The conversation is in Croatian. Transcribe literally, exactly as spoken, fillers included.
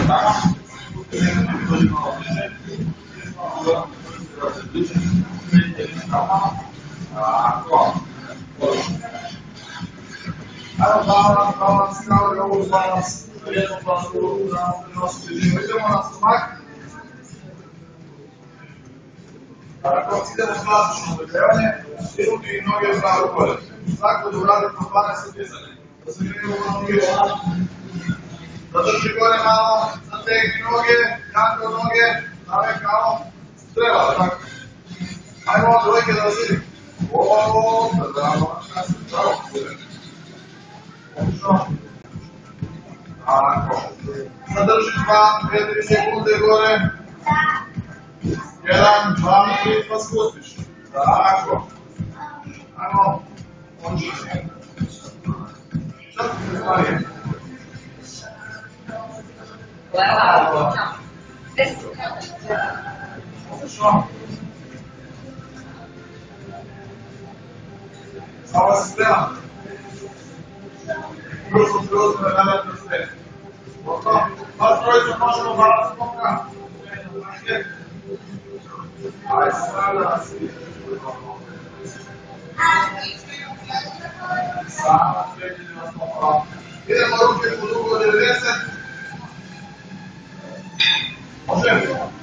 Tako. Evo balans, balans, kao i ovu balans, jednu plastu na nositi ženu. Idemo na stomak. Tako, idemo s klasično odrljevanje, ruke i noge pravo gore. Tako da uradite po dvanaest dizanja. Da se gledamo na noge ovako. Zadrži gore malo, zategni noge, jako noge, dave kao treba, tako. Ajmo od dvojke da vas vidim. Ovo, bravo, bravo, odlično. Tako. Zadrži dva, četiri sekunde gore. Jedan, dva, tri, pa spustiš. Tako. Ajmo, odlično. Šta ti se stvari? Hvala. Odlično. Samo se spremam. Brzo se uzme naletno sve. Gotovo. Vas trojica možemo balans pomoga. Ajde, sada se Sama sređenje vas pomoga. Idemo ruke po drugo devedeset. Možemo.